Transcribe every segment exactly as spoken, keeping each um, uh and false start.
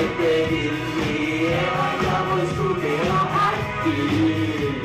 mette dimmi e andiamo su che lo parti.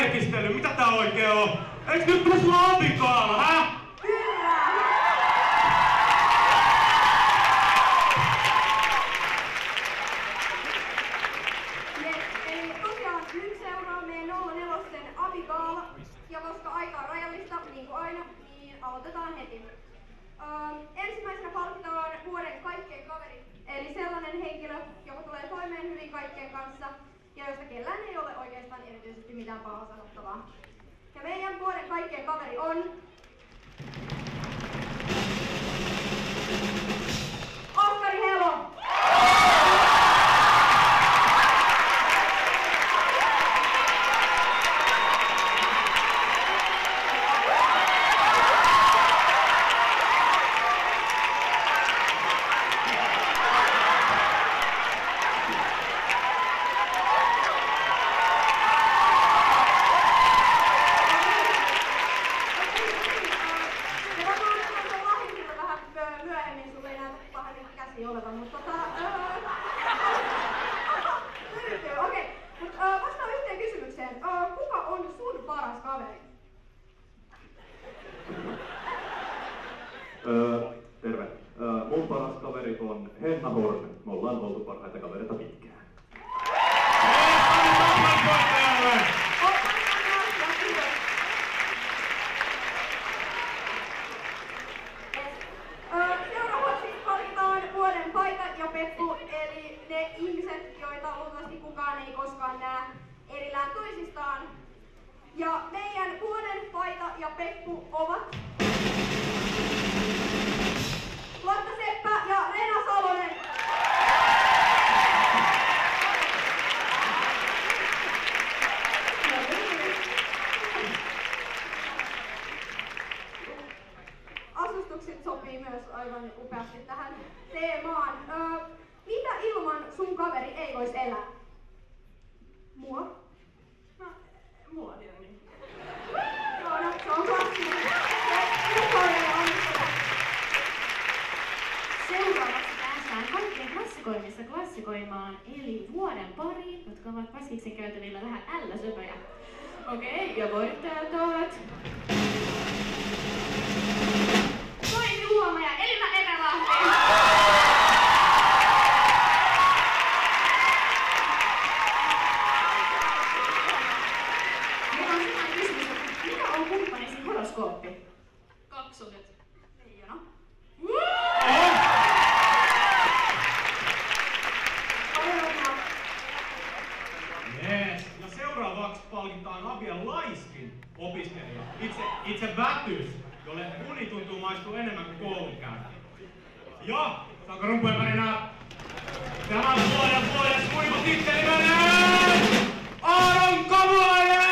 pelkistellyt? Mitä tää oikein on? Eiks nyt pitäis olla abikaala, hä? Eli tosiaan nyt seuraa meidän nolla neljä abikaala. Ja koska aika on rajallista, niin kuin aina, niin aloitetaan heti. Öö, ensimmäisenä palkitaan vuoden kaikkein kaveri. Eli sellainen henkilö, joka tulee toimeen hyvin kaikkien kanssa ja josta kellään ei ole oikeastaan erityisesti mitään pahaa sanottavaa. Ja meidän vuoden kaikkein kaveri on... Oskari Helo! Öö, terve. Öö, mun paras kaveri on Henna Horne. Me ollaan oltu parhaita kavereita pitkään. Seuraavaksi valitaan vuoden paita ja Peppu, eli ne ihmiset, joita luultavasti kukaan ei koskaan näe erillään toisistaan. Ja meidän vuoden paita ja Peppu ovat Lotta Seppä ja Reena Salonen. Asustukset sopii myös aivan upeasti tähän teemaan. Öö, mitä ilman sun kaveri ei vois elää? Mua? No, mua tietenkin. Joo, no, se on klassinen. Seuraavaksi päästään kaikkien klassikoinnissa klassikoimaan, eli vuoden pari, jotka ovat Paskiksen käytävillä vähän älläsöpöjä. Okei, ja voittajat ovat... Toimi Luoma ja Elina Etelahti! Meillä on sellainen kysymys, että mikä on kumppanisi horoskooppi? Kaksoset. Leijona. Jees. Ja seuraavaksi palkitaan Abian laiskin opiskelija. Itse, itse vätys, jolle uni tuntuu maistuu enemmän kuin koulunkäynti. Ja, saanko rumpujen värinää? Tämän vuoden vuoden suivutitteli menee Aaron Kamalainen!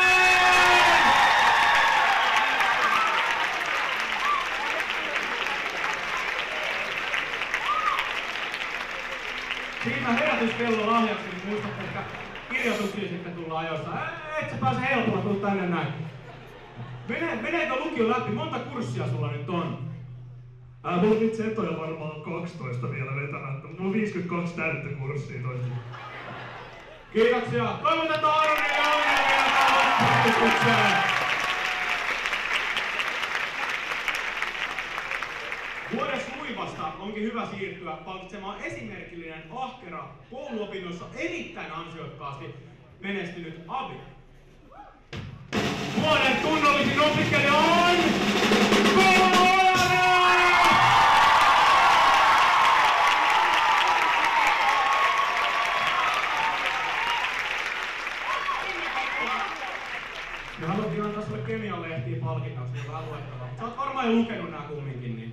Siinä herätyskello lahjaksi, niin muistat, että kirjoituksia sitten tullaan ajoissa. Et sä pääse helpolla, tuu tänne näin. Mene, meneekö lukio läpi? Monta kurssia sulla nyt on? Ää, mulla on nyt setoja varmaan kaksitoista vielä vetämättä, mutta mulla on viisikymmentäkaksi täyttä kurssia toisin. Kiitoksia! Toivotetaan Aronille ja onnea vielä tähän loppuun. Vuoden suivasta onkin hyvä siirtyä palkitsemaan esimerkillinen, ahkera, kouluopinnoissa erittäin ansiokkaasti menestynyt Abi. Vuoden tunnollisin opiskelija on Koulainen! Me haluttiin antaa sulle kemian lehtiin palkinnoksi, niin vähän luettavaa. Sä oot varmaan jo lukenut nää kumminkin, niin...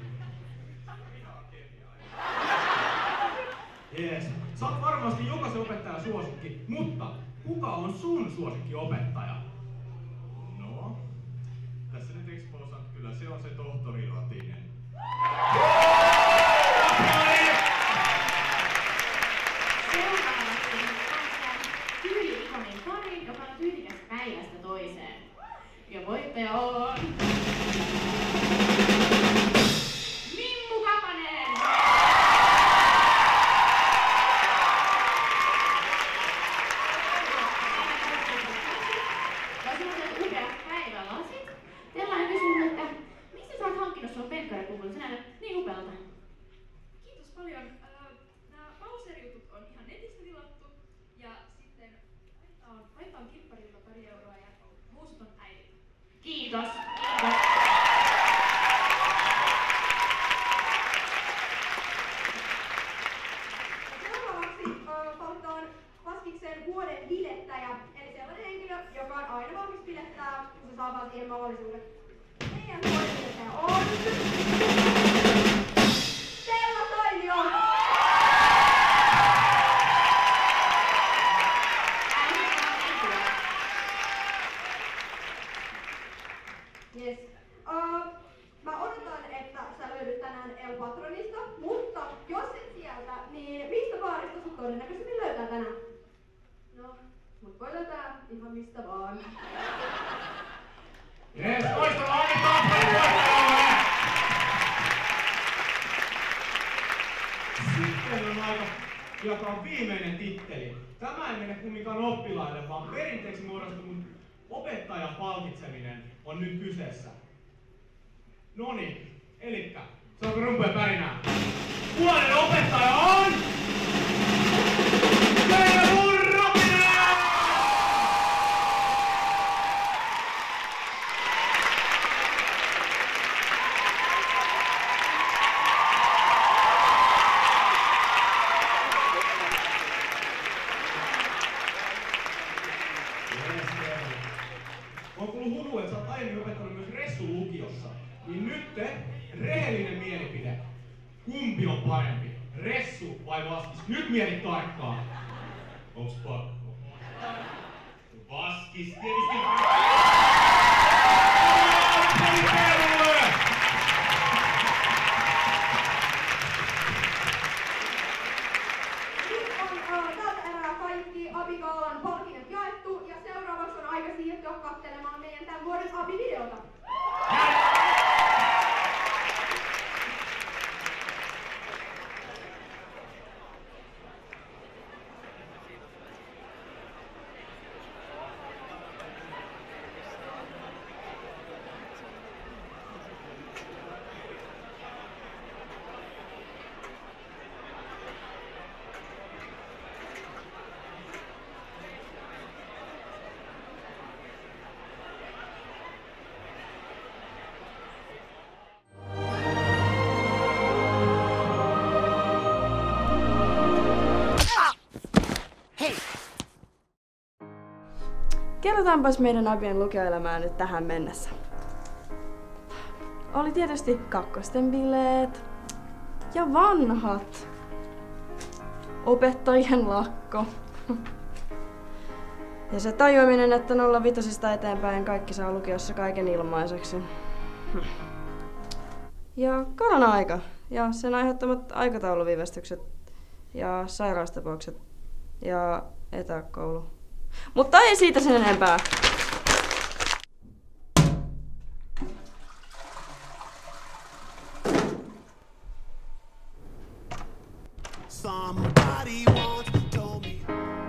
Jees. Sä oot varmasti jokaisen opettajan suosikki, mutta kuka on sun suosikkiopettaja? No, tässä nyt exposat kyllä, se on se tohtori Ratinen. Seuraavaksi päästään tyyli-ikonin pariin, joka on tyylikäs päivästä toiseen. Ja voittaja on... Mimmu Kapanen! Kiitos. Kiitos. Seuraavaksi äh, palkitaan Vaskiksen vuoden bilettäjä, eli sellainen henkilö, joka on aina valmis bilettää, kun se saa vaan siihen mahdollisuuden. Meidän vuoden bilettäjä on Stella Tainio! Yes. Uh, mä odotan, että sä löydyt tänään El Patronista, mutta jos et sieltä, niin mistä baarista sut todennäköisesti löytää tänään? No, mut voi löytää ihan mistä vaan. Jees, toistella annetaan voittajalle! Sitten on aika jakaa viimeinen titteli. Tämä ei mene kumminkaan oppilaille, vaan perinteeksi muodostunut opettajan palkitseminen on nyt kyseessä. Noniin, elikkä, saanko rumpea pärinää? Vuoden opettaja on... Teija Murrokinen! On kuullut huhu, että sä oot aiemmin opettanut myös Ressu-lukiossa. Niin nyt te, rehellinen mielipide. Kumpi on parempi? Ressu vai Vaskis? Nyt mieti tarkkaan. Onks pakko? Vaskis tietysti. Nyt on uh, tältä erää kaikki Abigaalan palkinnot jaettu ja seuraavaksi on aika siirtyä katselemaan meidän tämän vuoden Abi-videota. Kerrotaanpas meidän Abien lukioelämää nyt tähän mennessä. Oli tietysti kakkosten bileet ja vanhat. Opettajien lakko. Ja se tajuaminen, että nolla vitosista eteenpäin kaikki saa lukiossa kaiken ilmaiseksi. Ja korona-aika ja sen aiheuttamat aikatauluviivästykset ja sairaustapaukset ja etäkoulu. Mutta ei siitä sen enempää. Somebody once told me.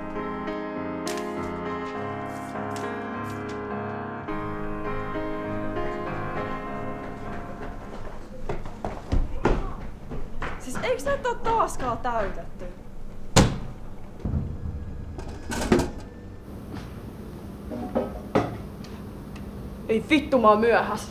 Siis eiks näitä oo taaskaan täytetty? Ei vittu, mä oon myöhässä.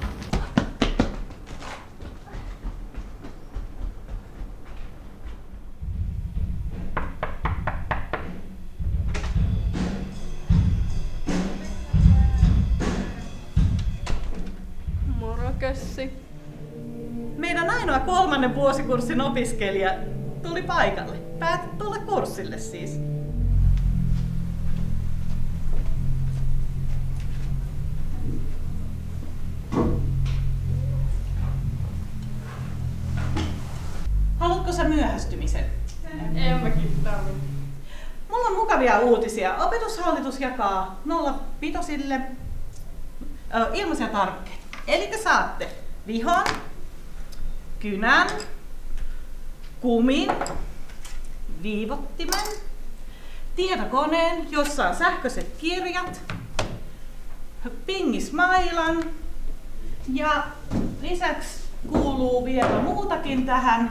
Moro, Kössi. Meidän ainoa kolmannen vuosikurssin opiskelija tuli paikalle. Päätit tulla kurssille siis. Haluatko sä myöhästymisen? En mäkin tarvi. Mulla on mukavia uutisia. Opetushallitus jakaa nolla vitosille ö, ilmaisia tarvikkeita. Eli te saatte vihon, kynän, kumin, viivottimen, tietokoneen, jossa on sähköiset kirjat, pingismailan ja lisäksi kuuluu vielä muutakin tähän.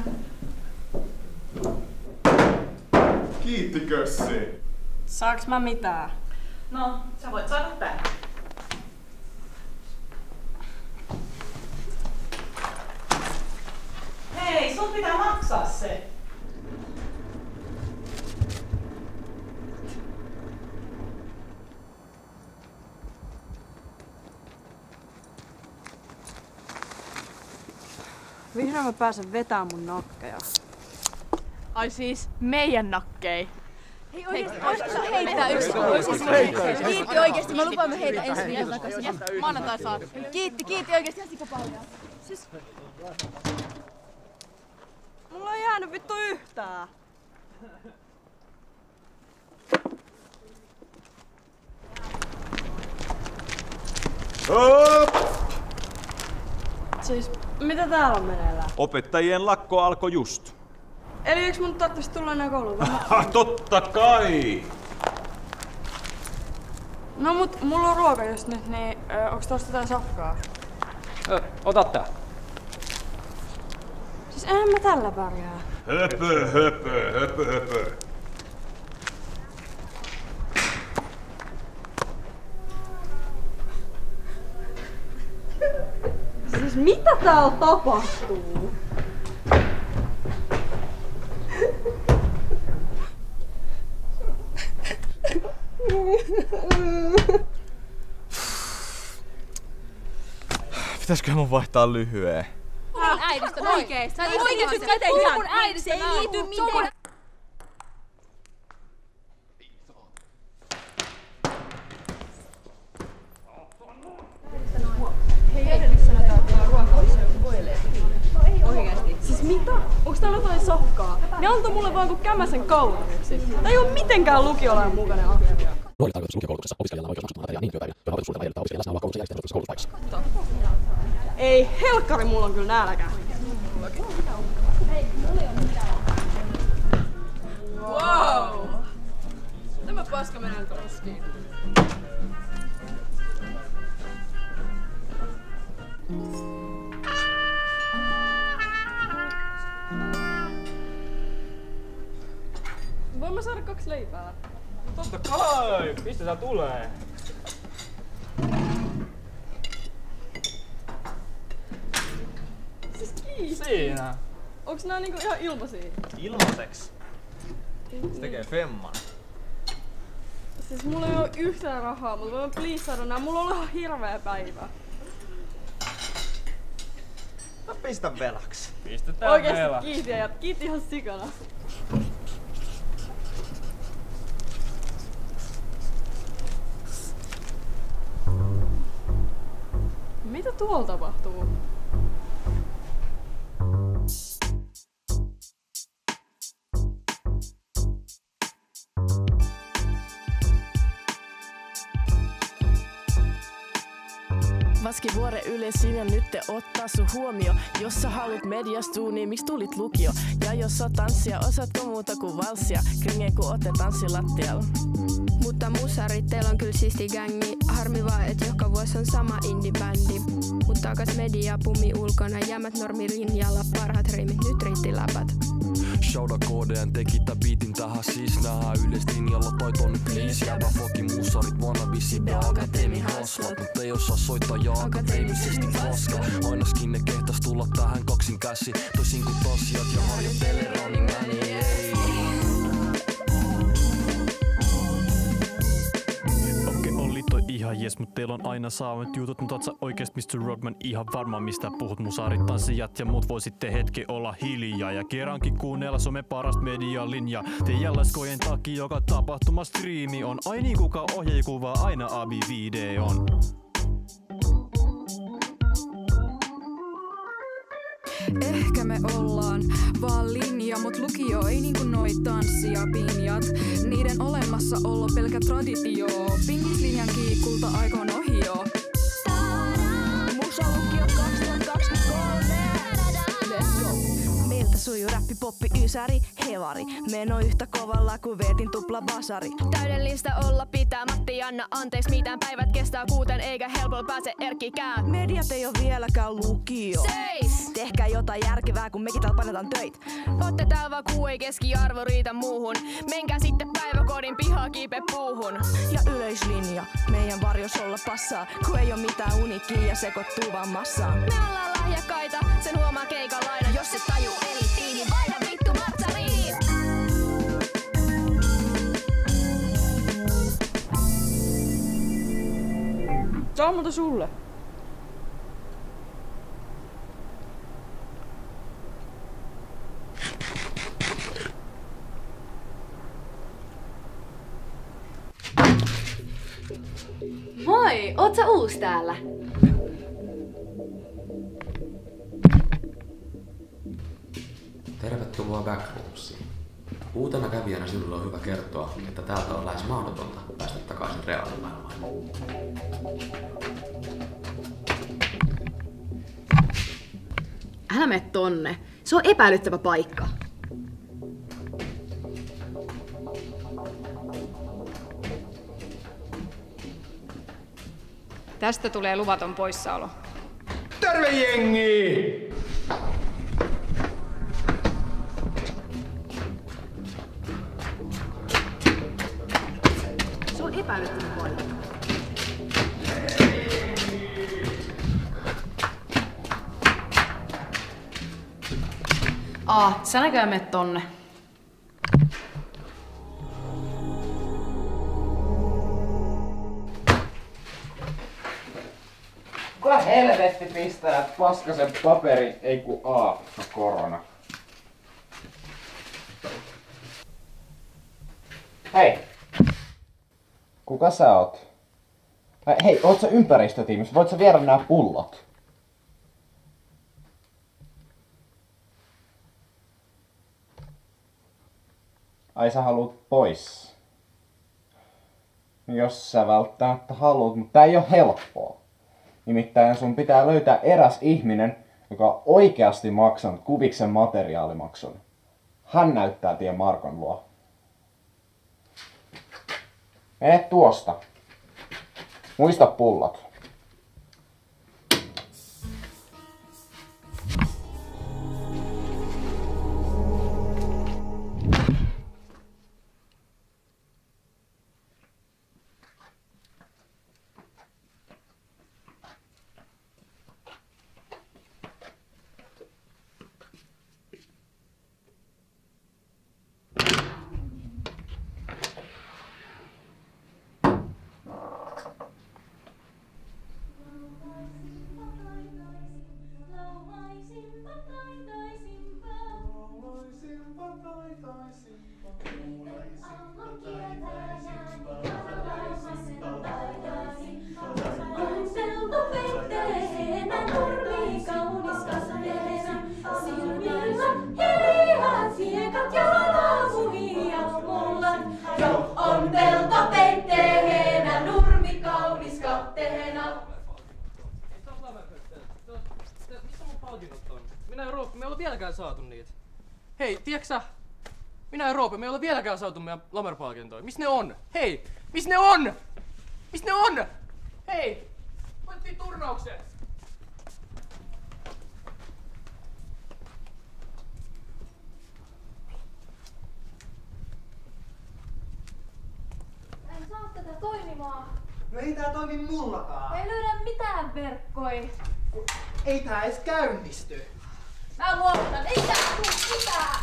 Kiitti, Kössi. Saaks mä mitään? No, sä voit saada tän. maksaa se? Vihdoin mä pääsen vetämään mun nakkeja. Ai siis meidän nakkei. Hei oikeesti, voisitko heittää yksi? Kiitti oikeesti, mä lupaan me heitä ensi viikolla takaisin. Maanantai saat. Kiitti, kiitti oikeesti ihan sikapallia. Siis... Mulla ei jäänyt vittu yhtään. Siis, mitä täällä on meneillään? Opettajien lakko alkoi just. Eli eiks mun tarvitsisi tulla enää kouluun? Totta kai! No mut mulla on ruoka just nyt, niin ö, onks tosta jotain safkaa? Ö, ota tää. Siis eihän mä tällä pärjää. Höpö, höpö, höpö, höpö. Siis mitä täällä tapahtuu? Pitäisköhän mun vaihtaa lyhyen? Mun äidistä oikeesti. Sä et oikeesti käteen mun äidistä. Se ei liity mitään. Hei, edellis sanotaan, että täällä ruokalissa joku voileipä. Oikeesti? Siis mitä? Onks täällä jotain sokkaa? Ne antoi mulle vaan kun kämäsen kaunariksi. Tää ei oo mitenkään lukiolainen mukainen asia. Nuori tarkoitus lukiokoulutuksessa opiskelijalla on oikeus maksaa materiaalia niin työpäivänä, johon hallitus suunnitelma edellyttää opiskelijan läsnäoloa koulutuksen järjestämisessä koulutuspaikassa. Ei helkkari, mulla on kyllä nälkä. Wow! Tämä paska menee roskiin. Voin mä saada kaksi leipää? Totta kai! Mistä tää tulee? Siis kiitos. Siinä. Onks nää niinku ihan ilmaisia? Ilmaiseksi. Se tekee femman. Siis mulla ei oo yhtään rahaa, mutta voin please saada nää. Mulla on ihan hirveä päivä. No pistä velaksi. Pistetään oikeesti velaksi. Kiitti ja kiitti ihan sikana. Mitä tuolla tapahtuu? Vaskivuoren yleisin ja nyt te ottaa sun huomio. Jos sä haluat mediastua, niin miksi tulit lukio? Ja jos sä tanssia, osaatko muuta kuin valssia? Kringee kun ootte tanssilattialla. Mutta musarit, teillä on kyllä siisti gängi. Harmi vaan, et joka vuosi on sama indie-bändi. Mut takas media pumi ulkona, jämät normilinjalla. Parhaat riimit, nyt riitti läpät. Shouda K D N teki tää beatin tähän siis nähdään yleislinjalla toi tonne please. Jäbä foki musarit wannabisi ja akateemi haslat. Mut ei osaa soittaa ja akateemisesti paska. Ainakin ne kehtas tulla tähän kaksin käsi. Toisin kuin tosiat ja harjoittelee running mani ei. Ihan jes, mut teillä on aina saavat jutut, mut oot sä oikeest mister Rockman ihan varma mistä puhut? Musarit, tanssijat ja muut voisitte hetki olla hiljaa ja kerrankin kuunnella some parasta medialinja. Teidän laskojen takia joka tapahtuma striimi on ai niin kuka ohjeikuvaa aina abi-videon. Ehkä me ollaan vaan linja, mut lukio ei niinku noi tanssi ja pinjat. Niiden olemassaolo pelkä traditio. Pinglislinjan kiikulta aikoon ohio. Musa lukio kaksituhattakaksikymmentäkolme. Let's go! Meiltä sujuu räppi, poppi, ysäri, hevari. Meno yhtä kovalla kuin veetin tupla basari. Täydellistä olla pitää Matti Janna anteeksi mitään päivät kestää kuuten eikä helpolla pääse erkkikään. Mediat ei oo vieläkään lukio. Seis! Tehkää jotain järkevää kun mekin täällä panetaan töitä. Ootte täällä vaan kuu ei keskiarvo riitä muuhun. Menkää sitten päiväkodin pihaa kiipe puuhun. Ja yleislinja, meidän varjos olla passaa. Kun ei oo mitään uniikkia ja sekoittuu vaan massaan. Me ollaan lahjakkaita, sen huomaa keikalla aina. Jos et taju eli niin vaihda Tää on muuta sulle. Moi, oot sä uus täällä? Tervetuloa Backroomsiin. Uutena kävijänä sinulle on hyvä kertoa, että täältä on lähes mahdotonta päästä takaisin reaalimaailmaan. Älä mene tonne. Se on epäilyttävä paikka. Tästä tulee luvaton poissaolo. Terve jengi! Se on epäilyttävä paikka. Aa, sä näköjään menet tonne. Kuka helvetti pistää paskasen paperi, ei ku A, no korona. Hei! Kuka sä oot? Hei, oot sä ympäristötiimissä? Voit sä viedä nää pullot? Ai sä haluut pois? Jos sä välttämättä haluut, mutta tää ei oo helppoa. Nimittäin sun pitää löytää eräs ihminen, joka on oikeasti maksanut Kuviksen materiaalimaksun. Hän näyttää tien Markon luo. Mene tuosta. Muista pullot. Minä ja Roope, me ei olla vieläkään saatu niitä. Hei, tiiäksä? Minä ja Roope, me ei olla vieläkään saatu meidän Lamer-palkintoja. Missä ne on? Hei! Missä ne on? Missä ne on? Hei! Voittiin turnauksen! En saa tätä toimimaan. No ei tää toimi mullakaan. Ei löydä mitään verkkoi. Ei tää edes käynnisty. Mä luovutan, ei tää tuu mitään!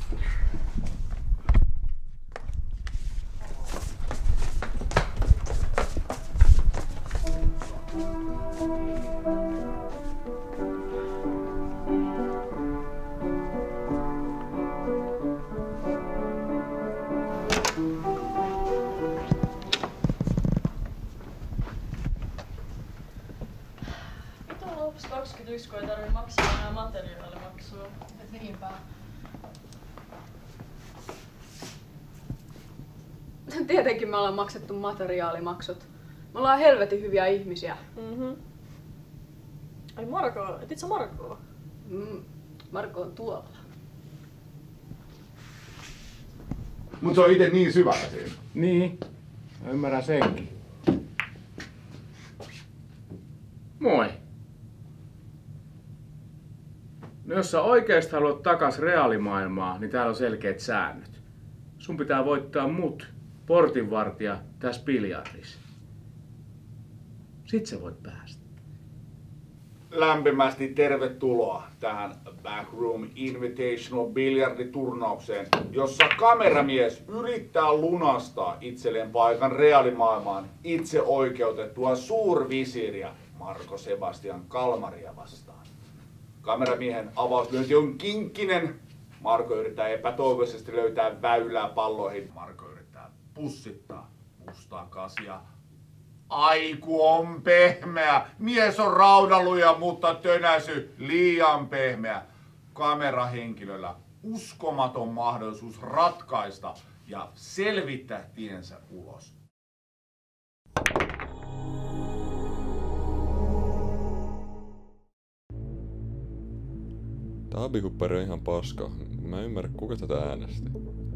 Lopuksi kaksikymmentäyksi, kun ei tarvitse maksaa enää materiaalimaksua. Et niinpä. Tietenkin me ollaan maksettu materiaalimaksut. Me ollaan helvetin hyviä ihmisiä. Mhm. Ai Marko, etit sä Markoa? Mm, Marko on tuolla. Mut se on ite niin syvällä siinä. Niin, mä ymmärrän senkin. Moi. No jos sä oikeesti haluat takas reaalimaailmaa, niin täällä on selkeät säännöt. Sun pitää voittaa mut, portinvartija, tässä biljardissa. Sit sä voit päästä. lämpimästi tervetuloa tähän Backroom Invitational biljarditurnaukseen, jossa kameramies yrittää lunastaa itselleen paikan reaalimaailmaan itse oikeutettua suurvisiiriä Marko Sebastian Kalmaria vastaan. Kameramiehen avauslyönti on kinkkinen. Marko yrittää epätoivoisesti löytää väylää palloihin. Marko yrittää pussittaa mustaa kasia. Aiku on pehmeä. Mies on raudaluja, mutta tönäsy liian pehmeä. Kamerahenkilöllä uskomaton mahdollisuus ratkaista ja selvittää tiensä ulos. Tää abikupperi on ihan paska. Mä en ymmärrä, kuka tätä äänesti.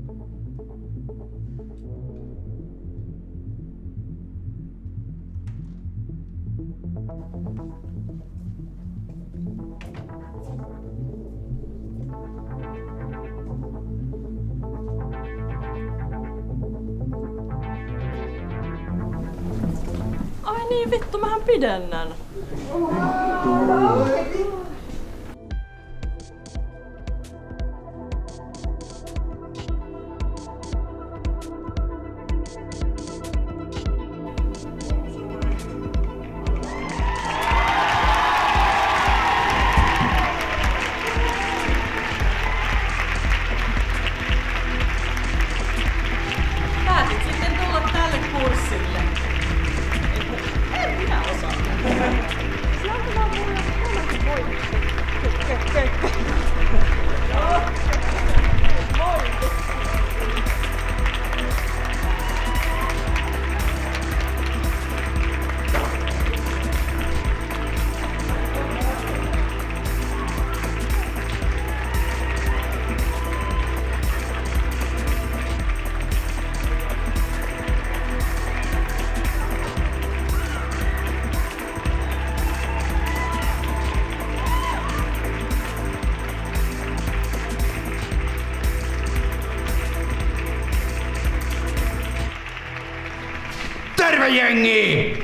Ai niin vittu, mähän pidennän. Päätit sitten tulla tälle kurssille. En minä osaa. Se on vaan mulle tämäkin voi. Terve jengi!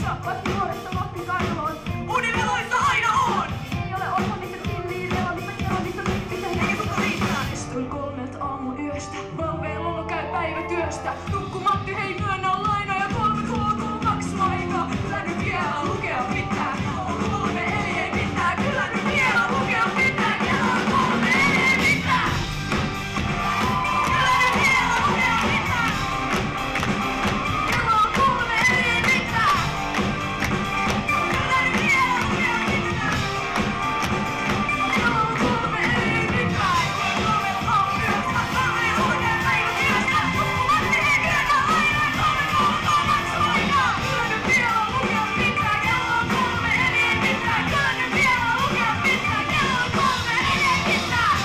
Mutta vasta nuoresta vahtin kaivoon. Univeloissa aina on! Ei ole orpamista silliin, relomista, kelomista, mistä eikä tuko riittää. Istuin kolmelta aamuyöstä, valveilalla käy päivätyöstä. Tukku Matti, hei myönnä laina ja kolme kuluu maksuaika. Kyllä nyt vielä lukea pitää, on kolme eli ei mitään. Kyllä nyt vielä lukea pitää, kello on kolme eli ei mitään. Kyllä nyt vielä lukea pitää. Kello on kolme eli ei mitään. Kyllä nyt vielä lukea pitää. Kello on kolme eli ei mitään. Kolmella aamuyöstä, valveilalla lukea päivätyöstä. Tukku Matti, hei myönnä laina ja kolme kuluu maksuaika. Kyllä nyt vielä lukea pitää, kello on kolme eli ei mitään. Kyllä nyt vielä lukea pitää, kello on kolme eli ei mitään.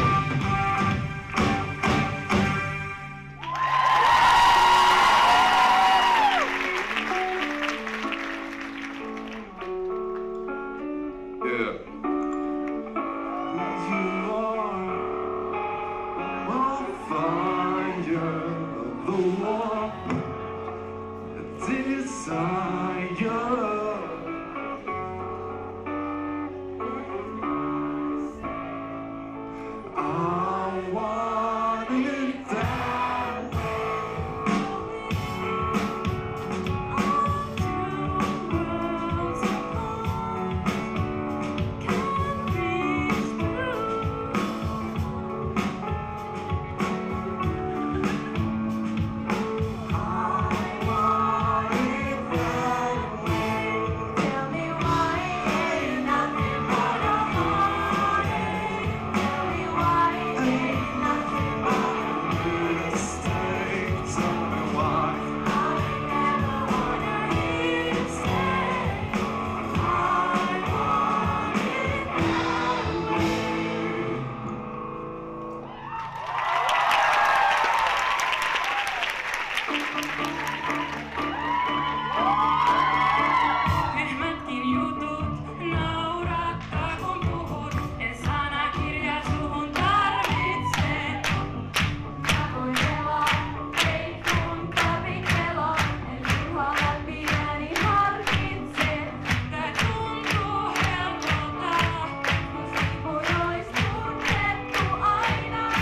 Tyhmätkin jutut naurattaa kun puhut, en sanakirjaa suhun tarvitse. Takoileva, ei kun tapitella, en turhaa lämpiäni harkitse. Tää tuntuu helpolta, mut siivu ois tunnettu aina.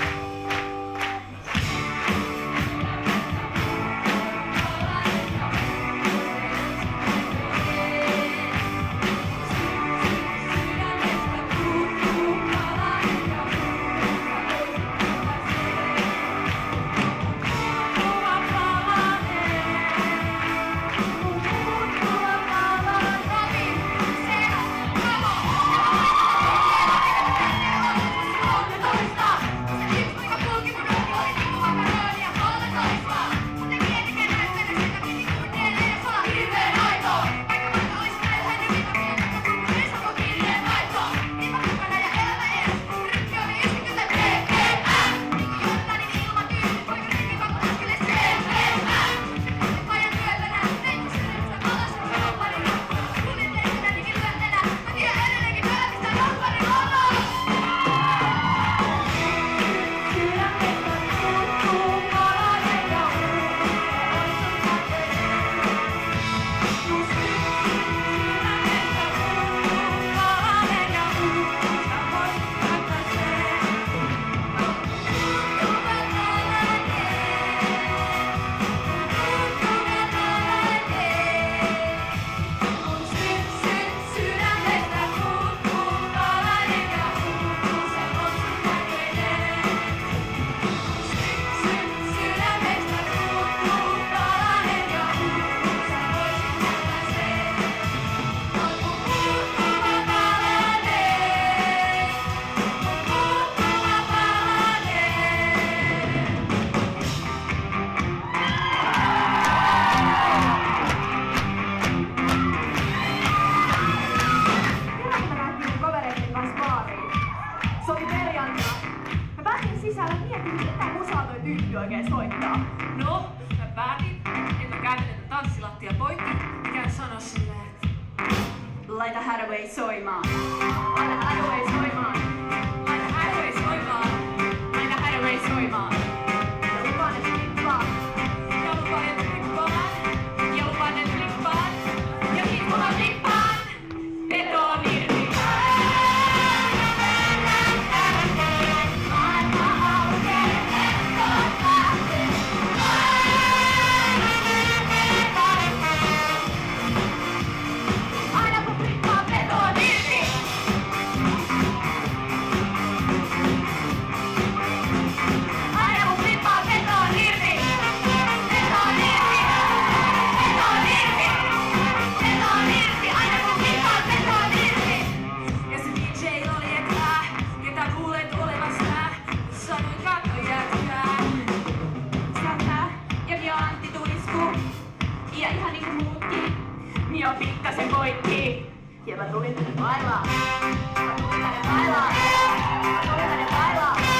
Oikein soittaa. No, mä päätin, että mä käyn tätä tanssilattia poikki ja käyn sanoa silleen, että laita Hathaway soimaan. Laita Hathaway soimaan. Laita Hathaway soimaan. Laita Hathaway soimaan. Ja lupaan, että flippaan. Ja lupaan, että flippaan. Ja lupaan, että flippaan. jo pikkasen poikki. Ja mä tulin tänne bailaa. Mä tulin tänne bailaa. Mä tulin tänne bailaa.